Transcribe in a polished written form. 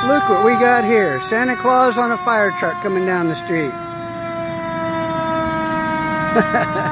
Look what we got here. Santa Claus on a fire truck coming down the street.